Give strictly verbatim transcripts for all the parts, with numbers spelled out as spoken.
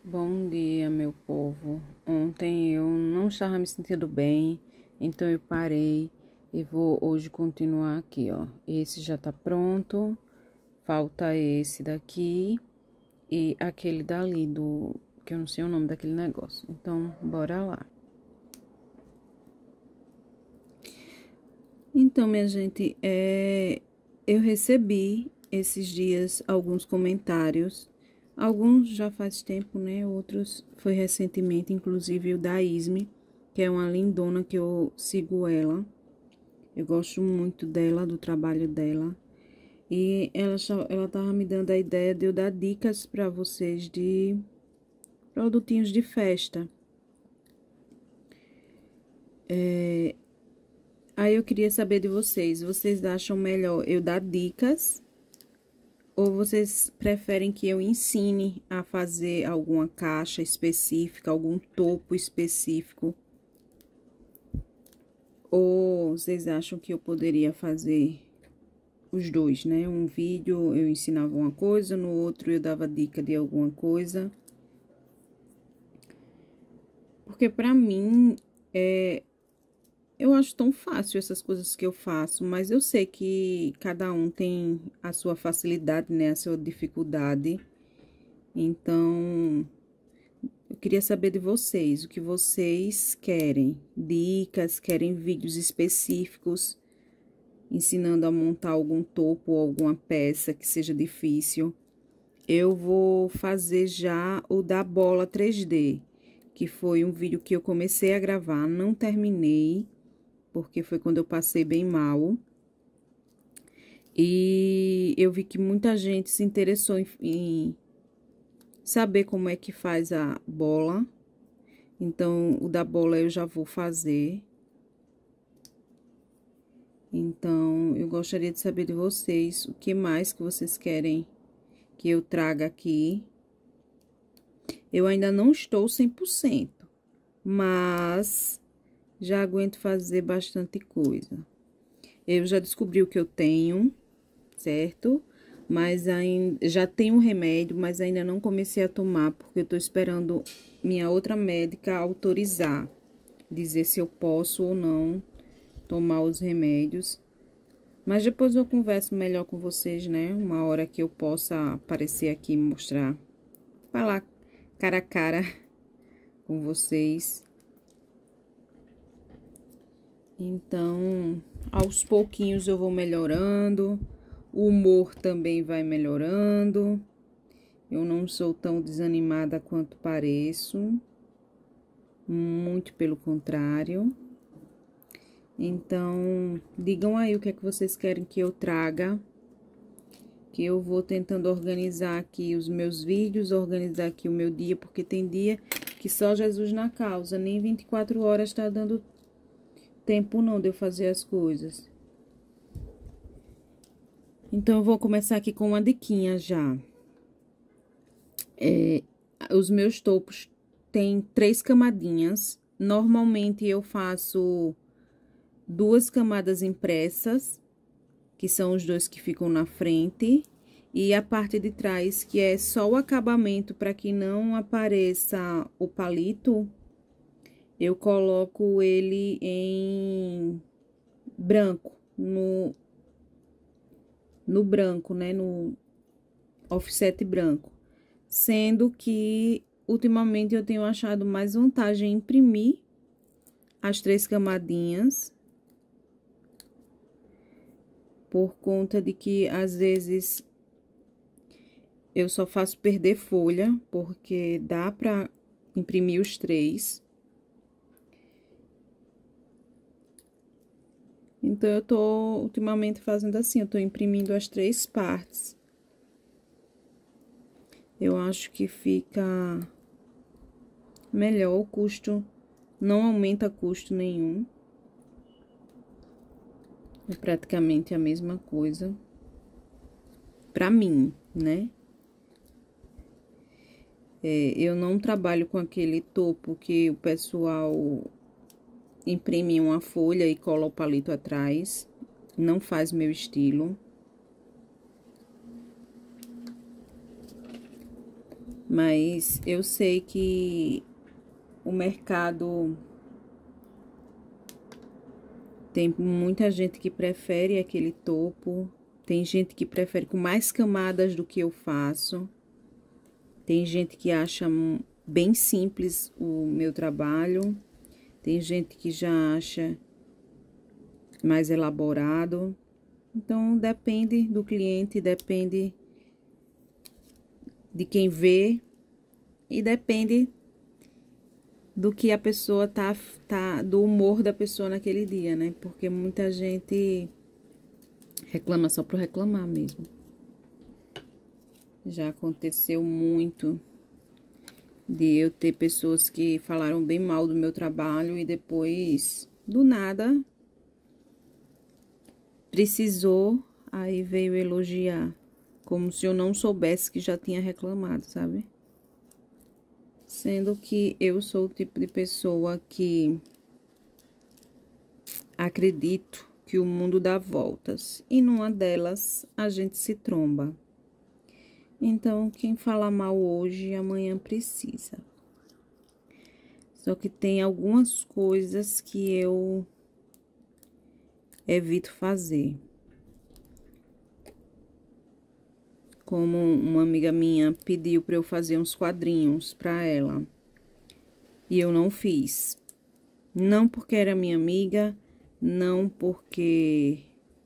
Bom dia, meu povo. Ontem eu não estava me sentindo bem, então eu parei e vou hoje continuar aqui, ó. Esse já tá pronto, falta esse daqui e aquele dali do que eu não sei o nome daquele negócio. Então, bora lá. Então, minha gente, é, eu recebi esses dias alguns comentários. Alguns já faz tempo, né? Outros foi recentemente, inclusive o da Isme, que é uma lindona que eu sigo ela. Eu gosto muito dela, do trabalho dela. E ela, ela tava me dando a ideia de eu dar dicas para vocês de produtinhos de festa. É, aí eu queria saber de vocês, vocês acham melhor eu dar dicas? Ou vocês preferem que eu ensine a fazer alguma caixa específica, algum topo específico? Ou vocês acham que eu poderia fazer os dois, né? Um vídeo eu ensinava uma coisa, no outro eu dava dica de alguma coisa. Porque pra mim, é, eu acho tão fácil essas coisas que eu faço, mas eu sei que cada um tem a sua facilidade, né? A sua dificuldade. Então, eu queria saber de vocês, o que vocês querem. Dicas, querem vídeos específicos, ensinando a montar algum topo ou alguma peça que seja difícil. Eu vou fazer já o da bola três D, que foi um vídeo que eu comecei a gravar, não terminei, porque foi quando eu passei bem mal. E eu vi que muita gente se interessou em, em saber como é que faz a bola. Então, o da bola eu já vou fazer. Então, eu gostaria de saber de vocês o que mais que vocês querem que eu traga aqui. Eu ainda não estou cem por cento, mas já aguento fazer bastante coisa. Eu já descobri o que eu tenho, certo? Mas ainda já tenho um remédio, mas ainda não comecei a tomar, porque eu tô esperando minha outra médica autorizar, dizer se eu posso ou não tomar os remédios. Mas depois eu converso melhor com vocês, né? Uma hora que eu possa aparecer aqui e mostrar, falar cara a cara com vocês. Então, aos pouquinhos eu vou melhorando, o humor também vai melhorando. Eu não sou tão desanimada quanto pareço, muito pelo contrário. Então, digam aí o que é que vocês querem que eu traga, que eu vou tentando organizar aqui os meus vídeos, organizar aqui o meu dia, porque tem dia que só Jesus na causa, nem vinte e quatro horas tá dando tempo não de eu fazer as coisas. Então, eu vou começar aqui com uma diquinha já. É, os meus topos têm três camadinhas. Normalmente, eu faço duas camadas impressas, que são os dois que ficam na frente, e a parte de trás, que é só o acabamento, para que não apareça o palito, eu coloco ele em branco, no, no branco, né, no offset branco. Sendo que, ultimamente, eu tenho achado mais vantagem em imprimir as três camadinhas, por conta de que, às vezes, eu só faço perder folha, porque dá pra imprimir os três. Então, eu tô ultimamente fazendo assim, eu tô imprimindo as três partes. Eu acho que fica melhor, o custo não aumenta custo nenhum. É praticamente a mesma coisa. Pra mim, né? É, eu não trabalho com aquele topo que o pessoal imprime uma folha e cola o palito atrás. Não faz meu estilo. Mas eu sei que o mercado tem muita gente que prefere aquele topo. Tem gente que prefere com mais camadas do que eu faço. Tem gente que acha bem simples o meu trabalho. Tem gente que já acha mais elaborado. Então, depende do cliente, depende de quem vê e depende do que a pessoa tá, tá, do humor da pessoa naquele dia, né? Porque muita gente reclama só por reclamar mesmo. Já aconteceu muito de eu ter pessoas que falaram bem mal do meu trabalho e depois, do nada, precisou, aí veio elogiar. Como se eu não soubesse que já tinha reclamado, sabe? Sendo que eu sou o tipo de pessoa que acredito que o mundo dá voltas. E numa delas, a gente se tromba. Então, quem fala mal hoje, amanhã precisa. Só que tem algumas coisas que eu evito fazer. Como uma amiga minha pediu para eu fazer uns quadrinhos para ela. E eu não fiz. Não porque era minha amiga, não porque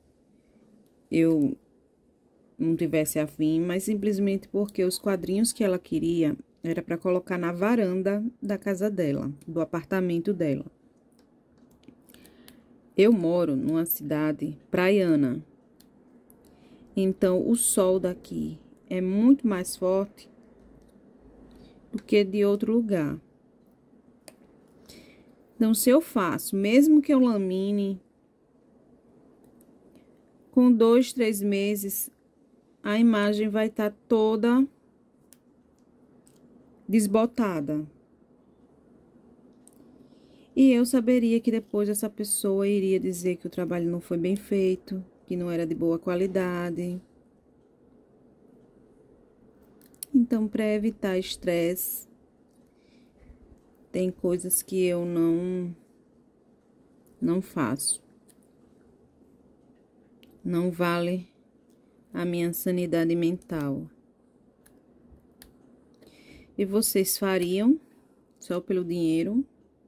eu não tivesse afim, mas simplesmente porque os quadrinhos que ela queria era para colocar na varanda da casa dela, do apartamento dela. Eu moro numa cidade praiana. Então, o sol daqui é muito mais forte do que de outro lugar. Então, se eu faço, mesmo que eu lamine, com dois, três meses, a imagem vai estar toda desbotada. E eu saberia que depois essa pessoa iria dizer que o trabalho não foi bem feito, que não era de boa qualidade. Então, para evitar estresse, tem coisas que eu não não faço. Não vale a minha sanidade mental. E vocês fariam só pelo dinheiro,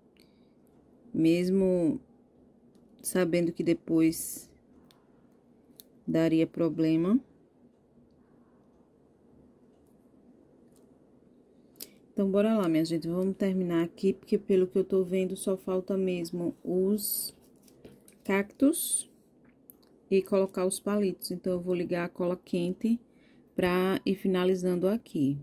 mesmo sabendo que depois daria problema? Então, bora lá, minha gente. Vamos terminar aqui, porque pelo que eu tô vendo, só falta mesmo os cactos e colocar os palitos. Então, eu vou ligar a cola quente pra ir finalizando aqui.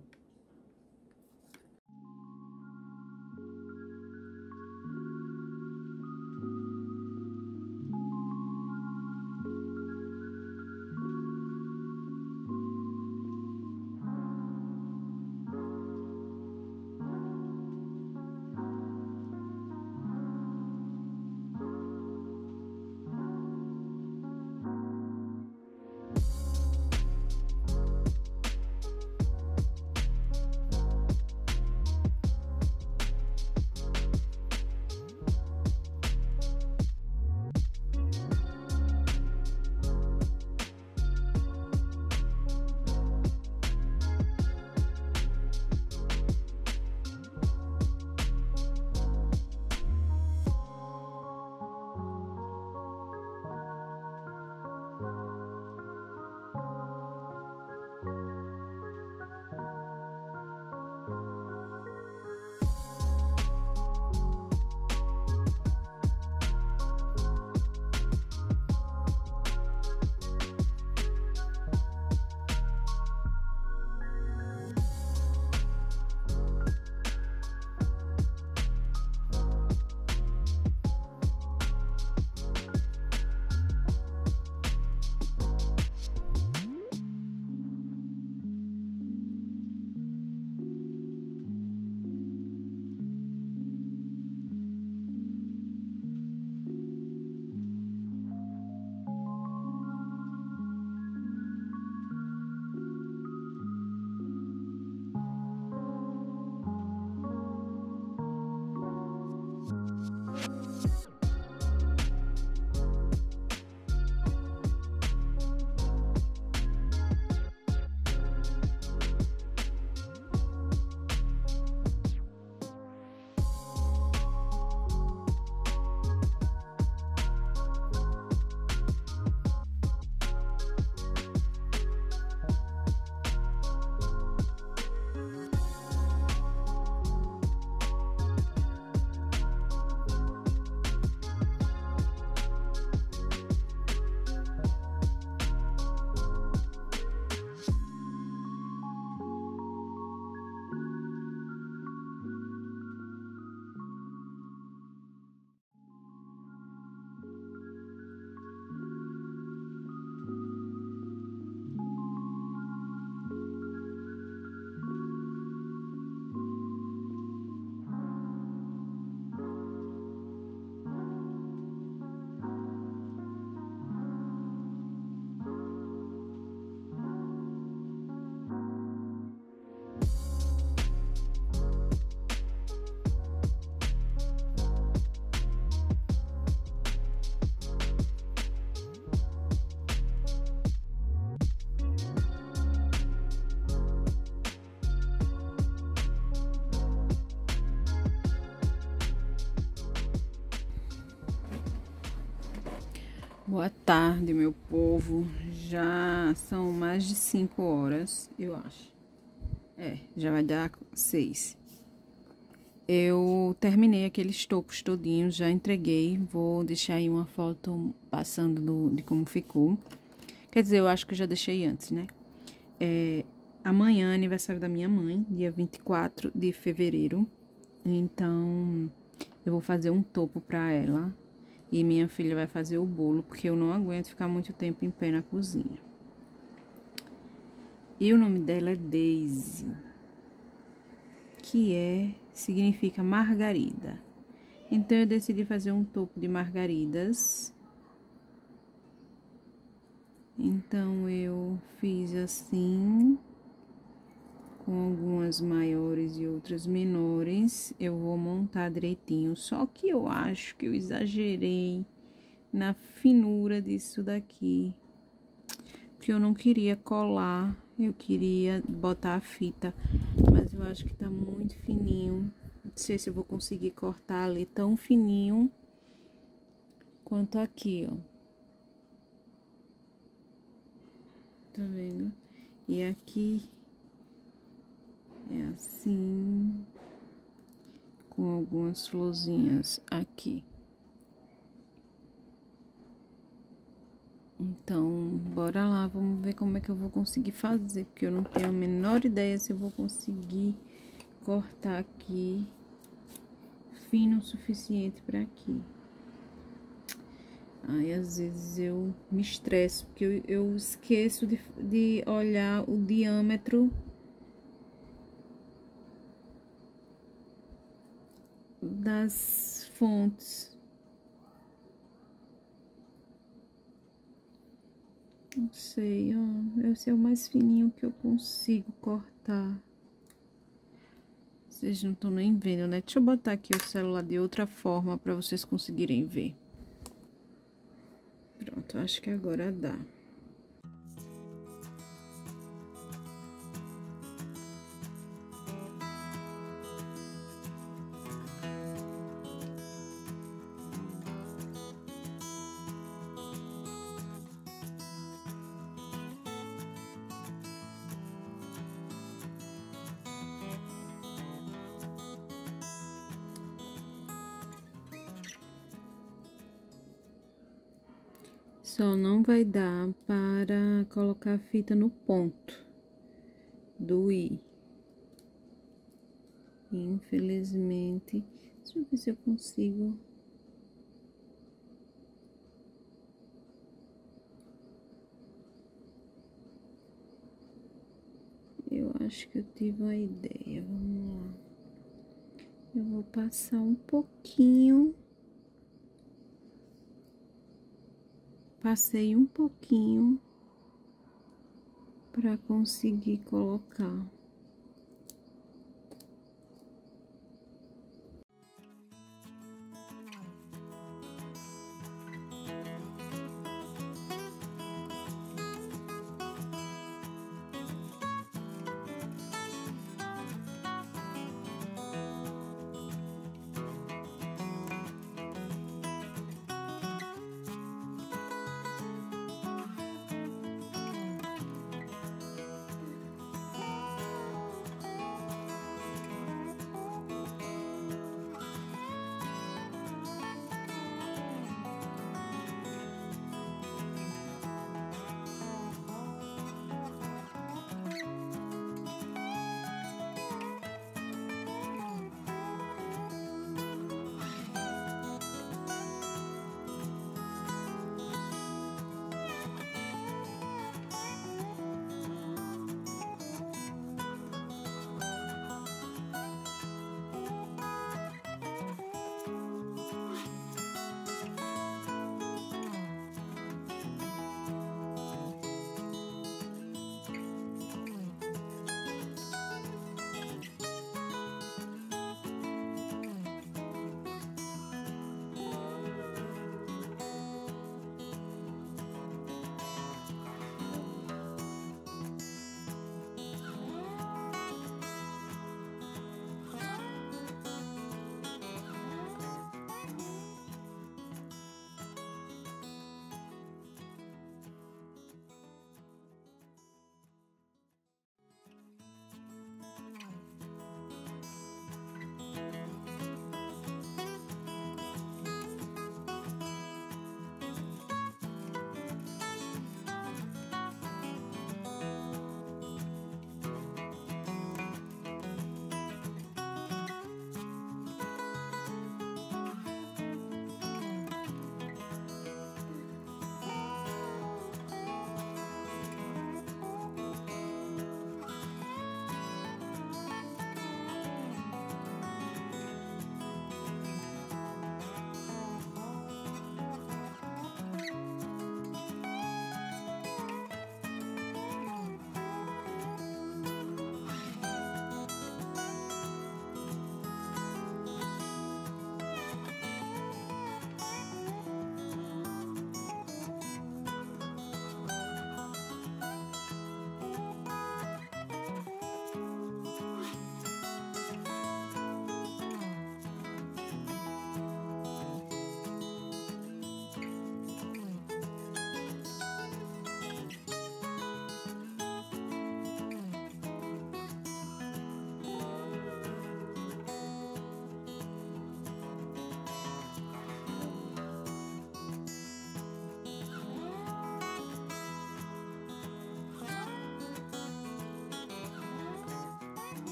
Boa tarde, meu povo. Já são mais de cinco horas, eu acho. É, já vai dar seis. Eu terminei aqueles topos todinhos, já entreguei. Vou deixar aí uma foto passando do, de como ficou. Quer dizer, eu acho que eu já deixei antes, né? É, amanhã é aniversário da minha mãe, dia vinte e quatro de fevereiro. Então, eu vou fazer um topo pra ela. E minha filha vai fazer o bolo, porque eu não aguento ficar muito tempo em pé na cozinha. E o nome dela é Daisy, que é, significa margarida. Então, eu decidi fazer um topo de margaridas. Então, eu fiz assim, com algumas maiores e outras menores. Eu vou montar direitinho, só que eu acho que eu exagerei na finura disso daqui, porque eu não queria colar, eu queria botar a fita, mas eu acho que tá muito fininho. Não sei se eu vou conseguir cortar ali tão fininho quanto aqui, ó. Tá vendo? E aqui é assim, com algumas florzinhas aqui. Então, bora lá, vamos ver como é que eu vou conseguir fazer, porque eu não tenho a menor ideia se eu vou conseguir cortar aqui fino o suficiente para aqui. Aí, às vezes, eu me estresso, porque eu, eu esqueço de, de olhar o diâmetro das fontes. Não sei, ó, esse é o mais fininho que eu consigo cortar. Vocês não estão nem vendo, né? Deixa eu botar aqui o celular de outra forma para vocês conseguirem ver. Pronto, acho que agora dá. Só não vai dar para colocar a fita no ponto do i. Infelizmente, deixa eu ver se eu consigo. Eu acho que eu tive uma ideia, vamos lá. Eu vou passar um pouquinho. Passei um pouquinho para conseguir colocar.